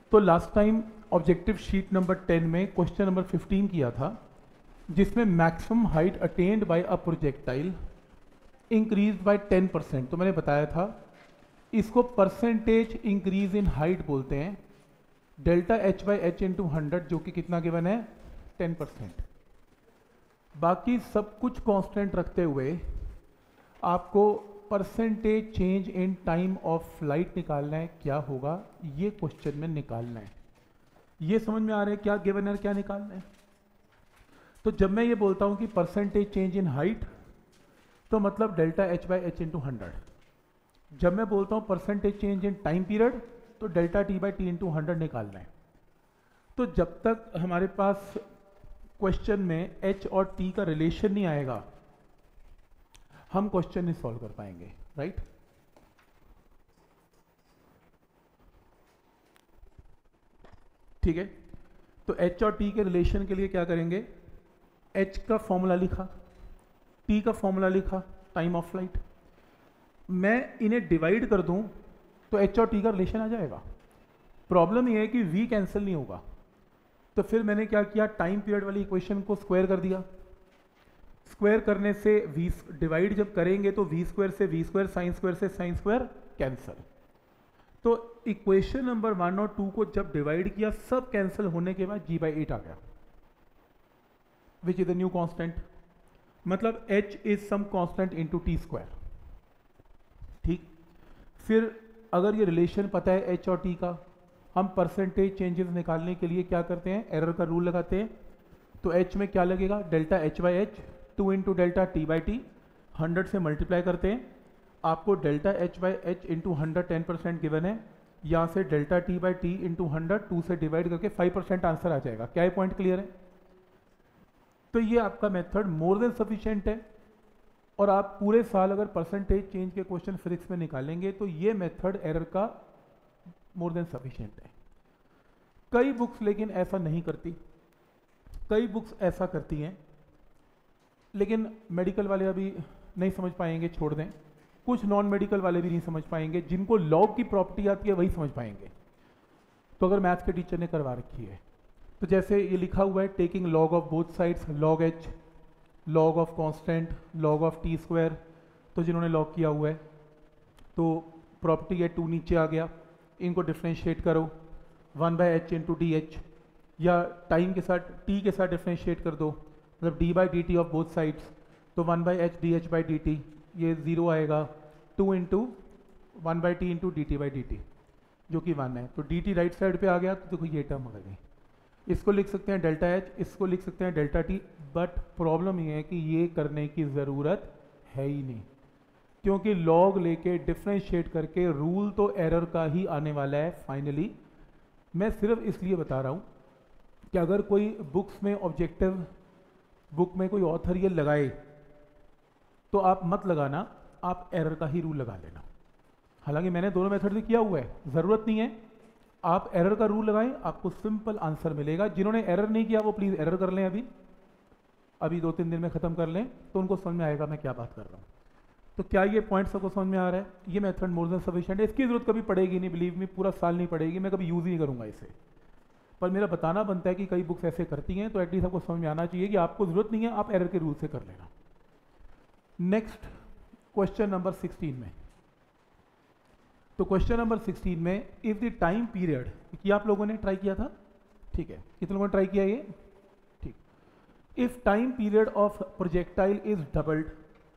तो last time objective sheet number 10 में question number 15 किया था, जिसमें maximum height attained by a projectile increase by 10%। तो मैंने बताया था इसको परसेंटेज इंक्रीज इन हाइट बोलते हैं, delta H by H into 100, जो कि कितना गिवन है 10%। बाकी सब कुछ कांस्टेंट रखते हुए आपको percentage change in time of flight निकालना है। क्या होगा ये क्वेश्चन में निकालना है। ये समझ में आ रहा है क्या गिवन है, क्या निकालना है। तो जब मैं ये बोलता हूं कि परसेंटेज चेंज इन हाइट, तो मतलब delta H by H into 100। जब मैं बोलता हूं percentage change in time period, तो delta T by T into 100 निकालना है। तो जब तक हमारे पास क्वेश्चन में एच और टी का रिलेशन नहीं आएगा, हम क्वेश्चन नहीं सॉल्व कर पाएंगे, राइट। ठीक है, तो एच और टी के रिलेशन के लिए क्या करेंगे, एच का फॉर्मूला लिखा, टी का फॉर्मूला लिखा, टाइम ऑफ फ्लाइट। मैं इन्हें डिवाइड कर दूं तो एच और टी का रिलेशन आ जाएगा। प्रॉब्लम ये है कि वी कैंसिल नहीं होगा, तो फिर मैंने क्या किया, टाइम पीरियड वाली इक्वेशन को स्क्वायर कर दिया। स्क्वायर करने से वी डिवाइड जब करेंगे तो वी स्क्वायर से वी स्क्वायर, साइन स्क्वायर से साइन स्क्वायर कैंसिल। तो इक्वेशन नंबर 1 और 2 को जब डिवाइड किया, सब कैंसिल होने के बाद g बाई 8 आ गया, which is the new constant. मतलब h is some constant into T square. ठीक, फिर अगर ये रिलेशन पता है h और t का, हम परसेंटेज चेंजेस निकालने के लिए क्या करते हैं, एरर का रूल लगाते हैं। तो h में क्या लगेगा, delta h by H, 2 into delta T by T, 100 से मल्टीप्लाई करते हैं। आपको delta h by H into 100 10% given है। यहाँ से delta T by T into 100 2 से डिवाइड करके 5% आंसर आ जाएगा। क्या ये पॉइंट क्लियर है। तो ये आपका मेथड मोर देन सफिशिएंट है, और आप पूरे साल अगर परसेंटेज चेंज के क्वेश्चन फिजिक्स में निकालेंगे तो ये मेथड एरर का मोर देन सफिशिएंट है। कई बुक्स लेकिन ऐसा नहीं करती, कई बुक्स ऐसा करती हैं, लेकिन मेडिकल वाले अभी नहीं समझ पाएंगे, छोड़ दें। कुछ नॉन मेडिकल वाले भी नहीं समझ पाएंगे, जिनको लॉग की प्रॉपर्टी आती है वही समझ पाएंगे। तो अगर मैथ्स के टीचर ने करवा रखी है, तो जैसे ये लिखा हुआ है, taking log of both sides, log H, log of constant, log of T square. तो जिन्होंने लॉग किया हुआ है, तो प्रॉपर्टी है 2 नीचे आ गया, इनको डिफ्रेंशिएट करो 1 by H into D H, या टाइम के साथ टी के साथ डिफ्रेंशिएट कर दो, मतलब D by D T of both sides. तो 1 by H D H by D T, ये 0 आएगा, 2 into 1 by T into D T by D T, जो कि 1 है। तो डी टी राइट साइड पे आ गया, तो देखो ये टर्म आ गई। इसको लिख सकते हैं डेल्टा एच, इसको लिख सकते हैं डेल्टा टी। बट प्रॉब्लम ये है कि ये करने की ज़रूरत है ही नहीं, क्योंकि लॉग लेके डिफ्रेंशिएट करके रूल तो एरर का ही आने वाला है फाइनली। मैं सिर्फ इसलिए बता रहा हूँ कि अगर कोई बुक्स में ऑब्जेक्टिव बुक में कोई ऑथर ये लगाए, तो आप मत लगाना, आप एरर का ही रूल लगा लेना। हालांकि मैंने दोनों मेथड से किया हुआ है, ज़रूरत नहीं है। आप एरर का रूल लगाएं, आपको सिंपल आंसर मिलेगा। जिन्होंने एरर नहीं किया वो प्लीज़ एरर कर लें, अभी 2-3 दिन में ख़त्म कर लें, तो उनको समझ में आएगा मैं क्या बात कर रहा हूँ। तो क्या ये पॉइंट सबको समझ में आ रहा है। ये मेथड मोर देन सफिशिएंट है, इसकी ज़रूरत कभी पड़ेगी नहीं, बिलीव मी, पूरा साल नहीं पड़ेगी, मैं कभी यूज़ ही नहीं करूँगा इसे। पर मेरा बताना बनता है कि कई बुक्स ऐसे करती हैं, तो एटलीस्ट आपको समझ में आना चाहिए कि आपको ज़रूरत नहीं है, आप एरर के रूल से कर लेना। नेक्स्ट क्वेश्चन नंबर 16 में, तो क्वेश्चन नंबर 16 में, इफ द टाइम पीरियड, किया आप लोगों ने ट्राई किया था, ठीक है, कितने लोगों ने ट्राई किया ये, ठीक। If time period of projectile is doubled,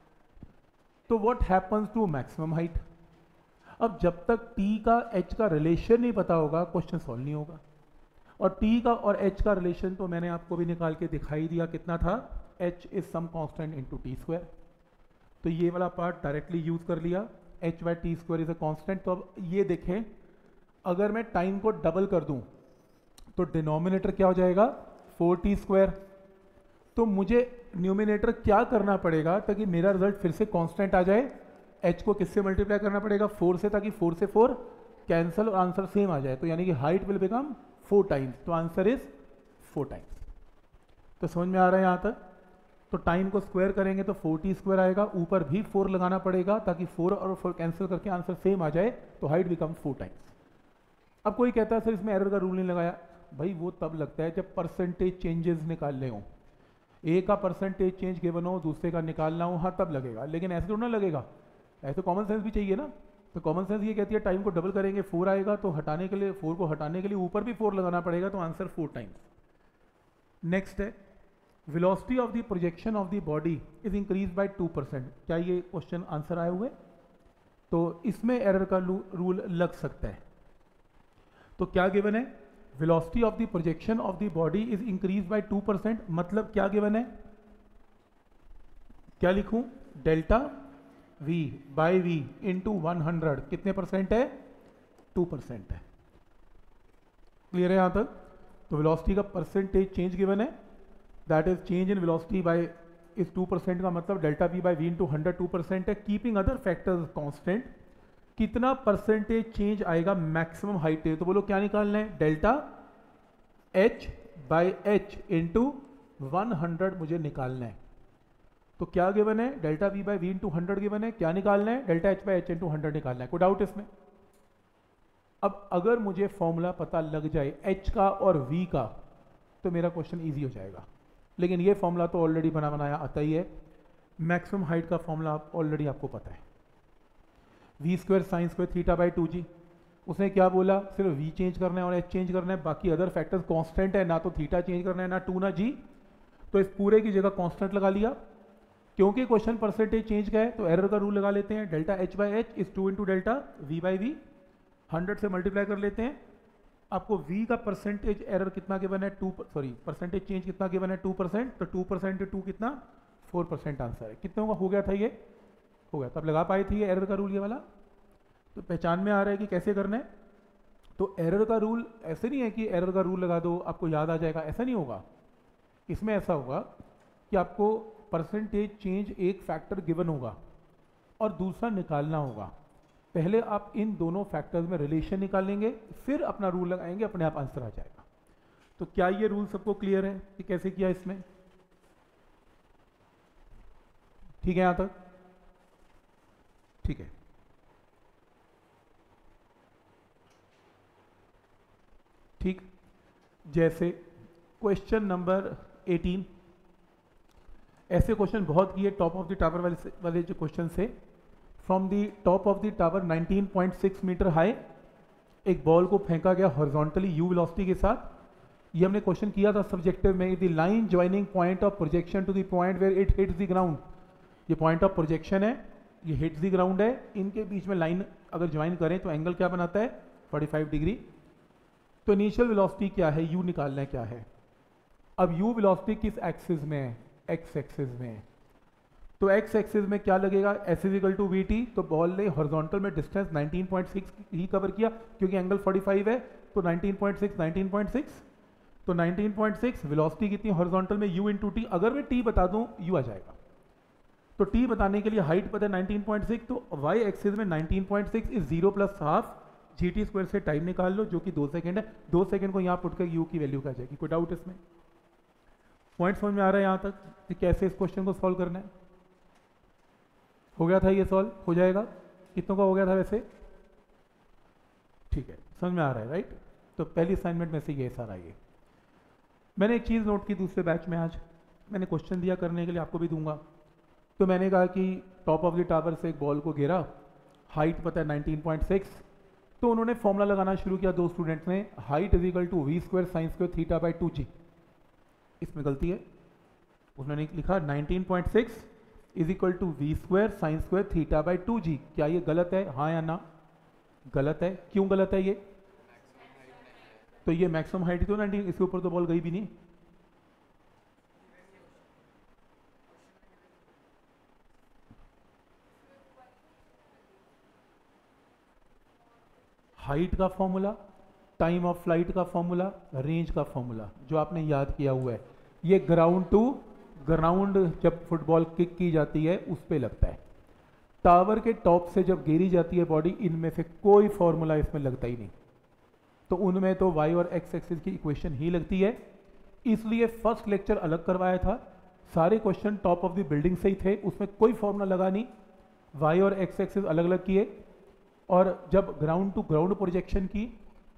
तो what happens to maximum height. अब जब तक टी का एच का रिलेशन नहीं पता होगा, क्वेश्चन सॉल्व नहीं होगा। और टी का और एच का रिलेशन तो मैंने आपको भी निकाल के दिखाई दिया, कितना था, H is some constant into T square. तो ये वाला पार्ट डायरेक्टली यूज कर लिया, H by T square is a constant. तो अब ये देखें, अगर मैं टाइम को डबल कर दूं तो डिनोमिनेटर क्या हो जाएगा, 4t स्क्वायर। तो मुझे न्यूमिनेटर क्या करना पड़ेगा ताकि मेरा रिजल्ट फिर से कांस्टेंट आ जाए, h को किससे मल्टीप्लाई करना पड़ेगा, 4 से, ताकि 4 से 4 कैंसिल और आंसर सेम आ जाए। तो यानी कि हाइट विल बिकम 4 टाइम्स, तो आंसर इज 4 टाइम्स। तो समझ में आ रहा है यहाँ तक। तो टाइम को स्क्वायर करेंगे तो 4t स्क्वायर आएगा, ऊपर भी 4 लगाना पड़ेगा ताकि 4 और 4 कैंसिल करके आंसर सेम आ जाए, तो हाइट बिकम 4 टाइम्स। अब कोई कहता है सर इसमें एरर का रूल नहीं लगाया, भाई वो तब लगता है जब परसेंटेज चेंजेस निकालने हो, ए का परसेंटेज चेंज गिवन हो, दूसरे का निकालना हो, हाँ तब लगेगा, लेकिन ऐसे थोड़ा ना लगेगा, ऐसे कॉमन सेंस भी चाहिए ना। तो कॉमन सेंस ये कहती है टाइम को डबल करेंगे 4 आएगा, तो हटाने के लिए 4 को हटाने के लिए ऊपर भी 4 लगाना पड़ेगा, तो आंसर 4 टाइम्स। नेक्स्ट है velocity of the projection of the body is increase by 2%। क्या ये क्वेश्चन आंसर आए हुए? तो इसमें एरर का रूल लग सकता है। तो क्या गिवन है? Velocity of the projection of the body is increase by 2%, मतलब क्या गिवन है? क्या लिखूं? Delta v by v into 100 कितने परसेंट है? 2% है। क्लियर है यहां तक? तो वेलोसिटी का परसेंटेज चेंज गिवन है, that is change in velocity by इस 2% का मतलब delta v by v into 100 2% है। कीपिंग अदर फैक्टर्स कांस्टेंट, कितना परसेंटेज चेंज आएगा मैक्सिमम हाइट पे? तो बोलो क्या निकालना है? Delta h by h into 100 मुझे निकालना है। तो क्या गिवन है? Delta v by v into 100 given है। क्या निकालना है? Delta h by h into 100 निकालना है। कोई डाउट इसमें? अब अगर मुझे फॉर्मूला पता लग जाए h का और v का तो मेरा क्वेश्चन इजी हो जाएगा, लेकिन ये फॉर्मूला तो ऑलरेडी बना बनाया आता ही है। मैक्सिमम हाइट का फॉर्मूला ऑलरेडी आपको पता है, v square sine square theta by 2g। उसने क्या बोला? सिर्फ v चेंज करना है और h चेंज करना है, बाकी अदर फैक्टर्स कांस्टेंट है, ना तो थीटा चेंज करना है, ना 2 ना g। तो इस पूरे की जगह कांस्टेंट लगा लिया। क्योंकि क्वेश्चन परसेंटेज चेंज का है तो एरर का रूल लगा लेते हैं, delta h by h is 2 into delta v by v, 100 से मल्टीप्लाई कर लेते हैं। आपको v का परसेंटेज एरर कितना गिवन है? परसेंटेज चेंज कितना गिवन है? 2%। तो 2% 2 कितना? 4% आंसर है। कितने का हो गया था? ये हो गया। तब लगा पाए थे ये एरर का रूल ये वाला? तो पहचान में आ रहा है कि कैसे करना है। तो एरर का रूल ऐसे नहीं है कि एरर का रूल लगा दो आपको याद आ जाएगा, ऐसा नहीं होगा। इसमें ऐसा होगा कि आपको परसेंटेज चेंज एक फैक्टर गिवन होगा और दूसरा निकालना होगा। पहले आप इन दोनों फैक्टर्स में रिलेशन निकालेंगे, फिर अपना रूल लगाएंगे, अपने आप आंसर आ जाएगा। तो क्या ये रूल सबको क्लियर है कि कैसे किया इसमें? ठीक है यहां तक? ठीक है। ठीक, जैसे क्वेश्चन नंबर 18, ऐसे क्वेश्चन बहुत किए टॉप ऑफ द टावर वाले जो क्वेश्चन से। From the top of the tower 19.6 metre high एक बॉल को फेंका गया हॉरिजॉन्टली यू वेलोसिटी के साथ। ये हमने क्वेश्चन किया था सब्जेक्टिव में। The line joining point of projection to the point where it hits the ground, ये पॉइंट ऑफ प्रोजेक्शन है, ये हिट्स द ग्राउंड है, इनके बीच में लाइन अगर ज्वाइन करें तो एंगल क्या बनाता है? 45 डिग्री। तो इनिशियल वेलोसिटी क्या है? यू निकालना है क्या है। अब यू वेलोसिटी किस एक्सिस में है? एक्स एक्सिस में है। तो एक्स एक्सिस में क्या लगेगा? S is equal to V T. तो बॉल ने हॉरिजॉन्टल में डिस्टेंस 19.6 ही कवर किया क्योंकि एंगल 45 है, तो 19.6 तो 19.6 वेलोसिटी कितनी हॉरिजॉन्टल में? u into T. अगर मैं t बता दूं u आ जाएगा। तो t बताने के लिए हाइट पता है 19.6, तो y एक्सिस में 19.6 is 0 plus half gt square से टाइम निकाल लो जो कि 2 सेकंड है। 2 सेकंड को यहाँ पुट कर u की वैल्यू क्या जाएगी? कोई डाउट इसमें? पॉइंट समझ में आ रहा है यहाँ तक कि कैसे इस क्वेश्चन को सॉल्व करना है? हो गया था ये सॉल्व? हो जाएगा? कितनों का हो गया था वैसे? ठीक है, समझ में आ रहा है राइट? तो पहली असाइनमेंट में से ये सारा ये मैंने एक चीज़ नोट की दूसरे बैच में। आज मैंने क्वेश्चन दिया करने के लिए, आपको भी दूंगा। तो मैंने कहा कि टॉप ऑफ द टावर से एक बॉल को घेरा, हाइट पता है 19.6। तो उन्होंने फॉर्मूला लगाना शुरू किया दो स्टूडेंट्स ने, height is equal to V square sine square theta by 2g। इसमें गलती है, उन्होंने लिखा 19.6 is equal to V square sine square theta by 2g। क्या ये गलत है? हाँ या ना? गलत है। क्यों गलत है ये? तो ये मैक्सिमम हाइट तो 19, इसके ऊपर तो बॉल गई भी नहीं। हाइट का फॉर्मूला, टाइम ऑफ फ्लाइट का फॉर्मूला, रेंज का फॉर्मूला जो आपने याद किया हुआ है, ये ग्राउंड टू ग्राउंड जब फुटबॉल किक की जाती है उस पे लगता है। टावर के टॉप से जब गिरी जाती है बॉडी, इनमें से कोई फॉर्मूला इसमें लगता ही नहीं। तो उनमें तो y और x एक्सिस की इक्वेशन ही लगती है। इसलिए फर्स्ट लेक्चर अलग करवाया था, सारे question top of the building से ही थे, उसमें कोई फॉर्मूला लगा नहीं, y और x एक्सिस अलग अलग किए। और जब ग्राउंड टू ग्राउंड प्रोजेक्शन की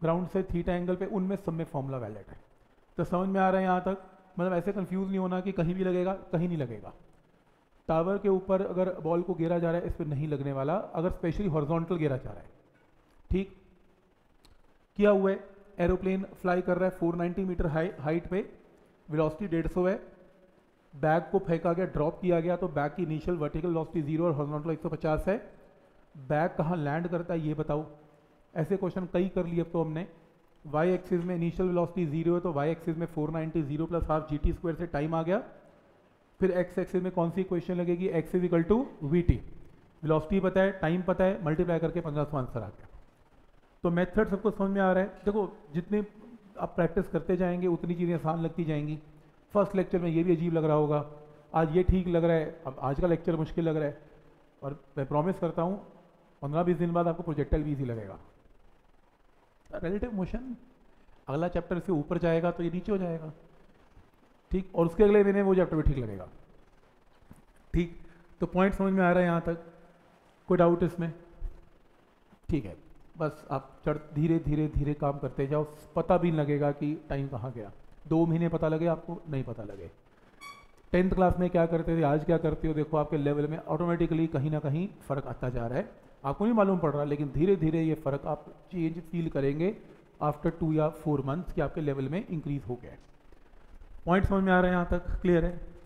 ग्राउंड से थीटा एंगल पे, उनमें सब में फॉर्मूला वैलिड है। तो समझ में आ रहा है यहाँ तक? मतलब ऐसे कंफ्यूज नहीं होना कि कहीं भी लगेगा कहीं नहीं लगेगा। टावर के ऊपर अगर बॉल को गिरा जा रहा है, इस पर नहीं लगने वाला, अगर स्पेशली हॉरिजॉन्टल गिरा जा रहा है। ठीक किया हुआ है, एरोप्लेन फ्लाई कर रहा है 490 मीटर हाइट पे, वेलोसिटी 150 है, बैग को फेंका गया, ड्रॉप किया गया, तो बैग की इनिशियल वर्टिकल वेलोसिटी 0 और हॉरिजॉन्टल 150 है। बैग कहाँ लैंड करता है ये बताओ। ऐसे क्वेश्चन कई कर लिए अब तो हमने। वाई एक्सिस में इनिशियल वेलोसिटी 0 है, तो वाई एक्सिस में 490 0 प्लस हाफ GT² से टाइम आ गया। फिर एक्स एक्सिस में कौन सी इक्वेशन लगेगी, X is equal to VT, velocity पता है, टाइम पता है, मल्टीप्लाई करके 1500 आंसर आ गया। तो मेथड सबको समझ में आ रहा है? देखो जितने आप प्रैक्टिस करते जाएंगे उतनी चीज़ें आसान लगती जाएंगी। फर्स्ट लेक्चर में ये भी अजीब लग रहा होगा, आज ये ठीक लग रहा है, अब आज का लेक्चर मुश्किल लग रहा है, और मैं प्रॉमिस करता हूँ 15-20 दिन बाद आपको प्रोजेक्टाइल भी इजी लगेगा। रिलेटिव मोशन अगला चैप्टर से ऊपर जाएगा तो ये नीचे हो जाएगा, ठीक, और उसके अगले महीने वो चैप्टर भी ठीक लगेगा। ठीक, तो पॉइंट समझ में आ रहा है यहाँ तक? कोई डाउट इसमें? ठीक है, बस आप धीरे धीरे धीरे काम करते जाओ, पता भी लगेगा कि टाइम कहाँ गया। 2 महीने पता लगे आपको, नहीं पता लगे। 10th क्लास में क्या करते थे, आज क्या करते हो, देखो आपके लेवल में ऑटोमेटिकली कहीं ना कहीं फ़र्क आता जा रहा है। आपको नहीं मालूम पड़ रहा, लेकिन धीरे धीरे ये फ़र्क आप चेंज फील करेंगे आफ्टर 2 या 4 मंथ्स कि आपके लेवल में इंक्रीज हो गया है। पॉइंट समझ में आ रहा है यहाँ तक? क्लियर है?